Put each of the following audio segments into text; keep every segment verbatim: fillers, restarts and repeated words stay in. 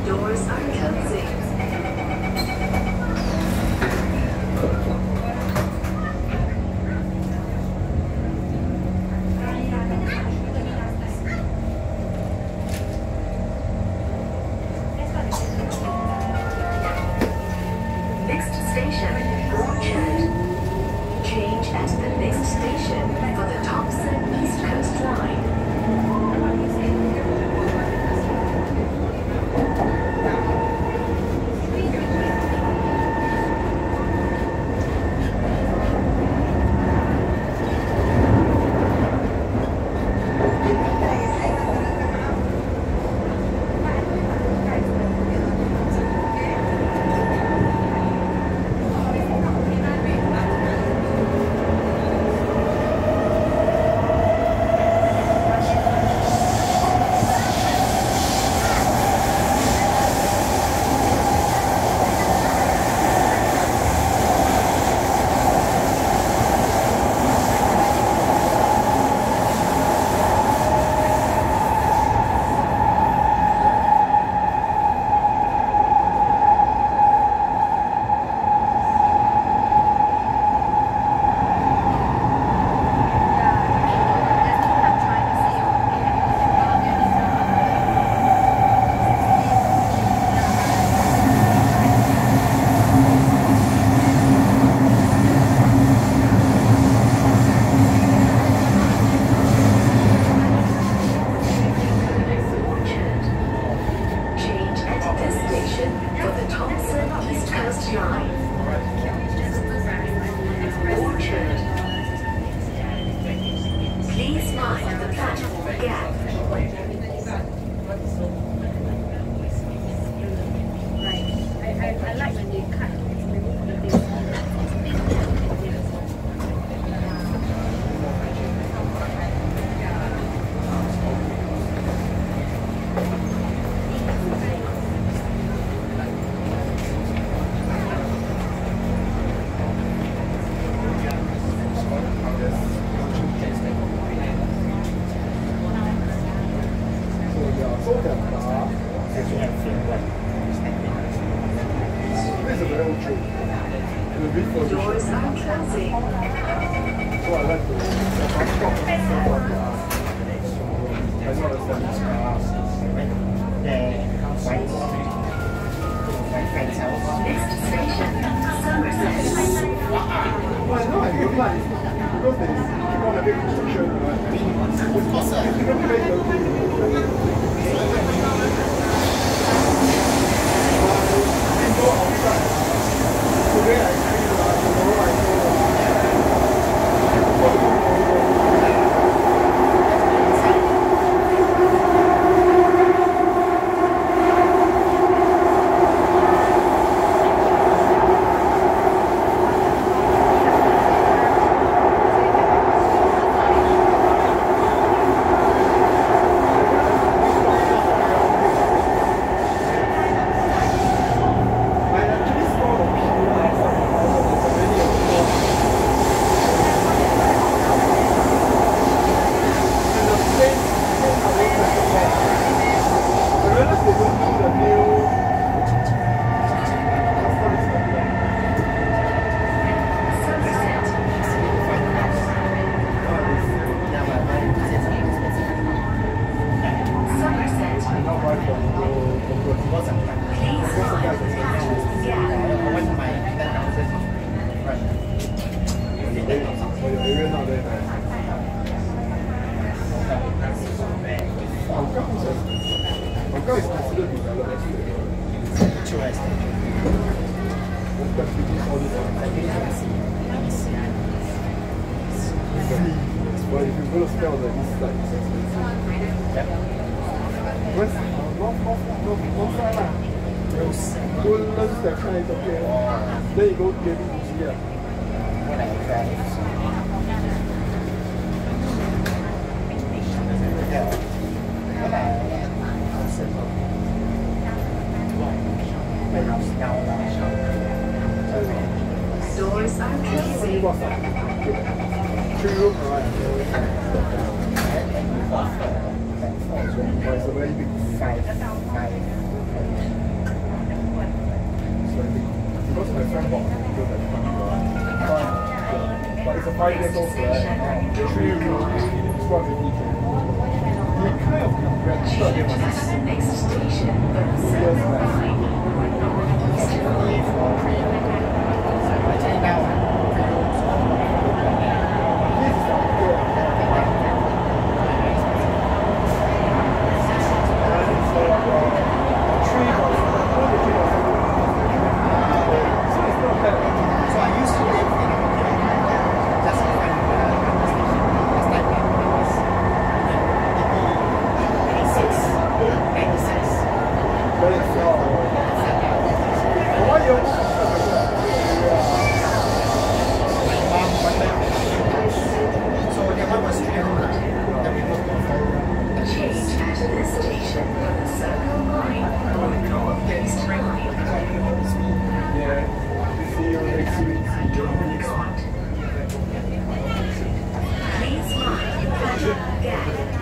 Doors are closing. Next station, Orchard. Change at the next station for the Thompson East Coast Line. Please mind the platform gap. Right. I, I, I like when they cut remove the base. Doors are closing. So I like to I know the service cars. Next station, Somerset. Well, no, I don't like because they keep on a big construction. Well, if you're going to spend on the east side, it's expensive. Yep. West, north, north, north, north side lah. Go lunch that kind is okay. Then you go get it easy lah. Doors are closing. Three room, right? Oh, it's a very big five. Five. five years old flat, three rooms, two hundred fifty K. We kind of regretted it was At the next station, the two years Circle back. Line for Northeast Line. This is not good. And it's like uh, three months, one to three months ago. So it's not bad. So I used to live in just in front of the station. Last time it was eighty-six, ninety-six. But it's uh, why you My mom wanted to so the mom was traveling. Then we moved to Change at this station for the Circle Line for Northeast Line. yeah, see you next week. Please mind the gap.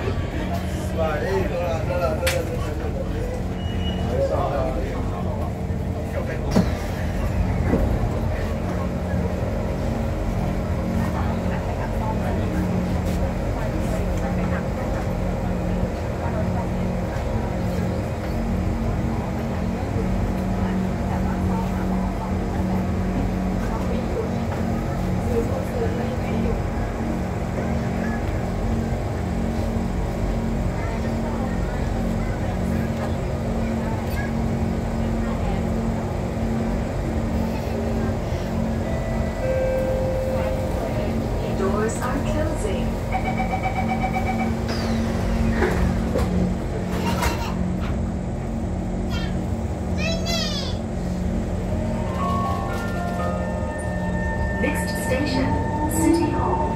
Doors are closing. Next station, City Hall.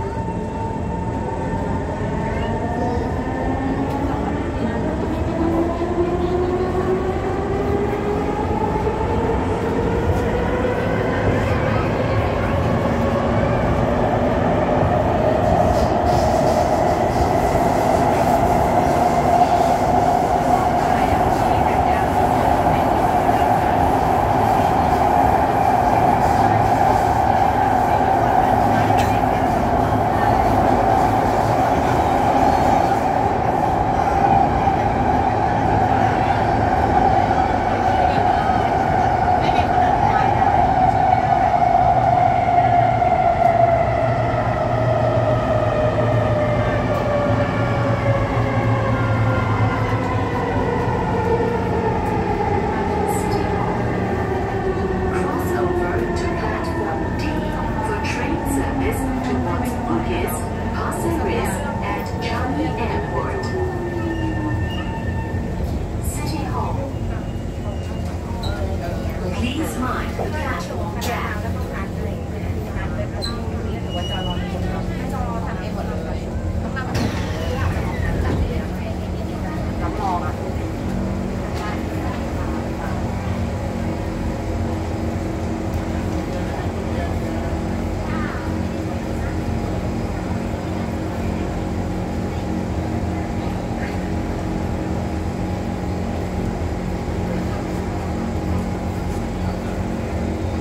Crossover to platform D for train service towards Bugis, Pasir Ris, and Changi Airport. City Hall. Please mind the platform gap. หรือว่าจะลองให้จอทำเองหมดเลยต้องนั่งรับรองอ่ะ Thank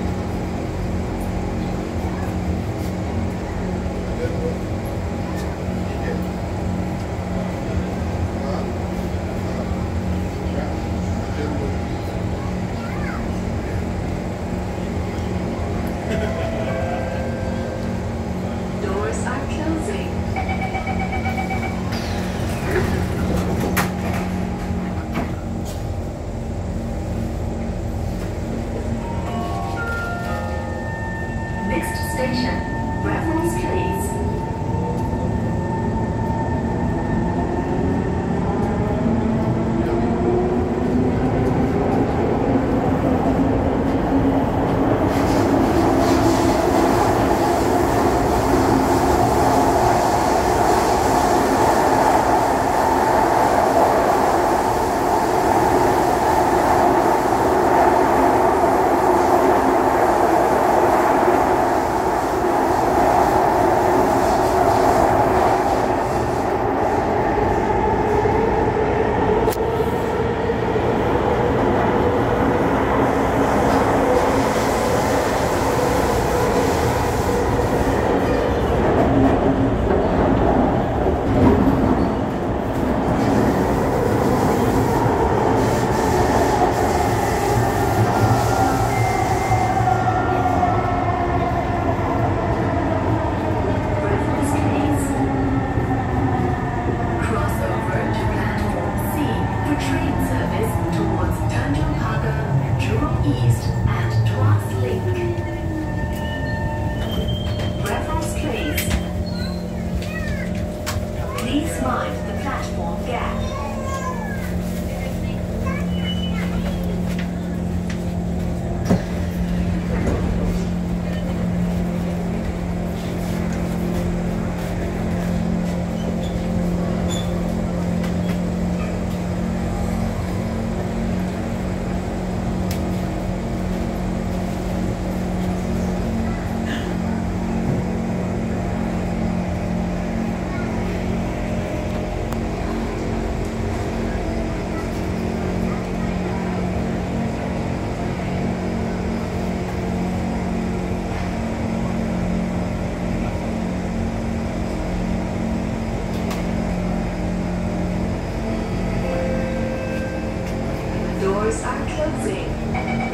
Doors are closing.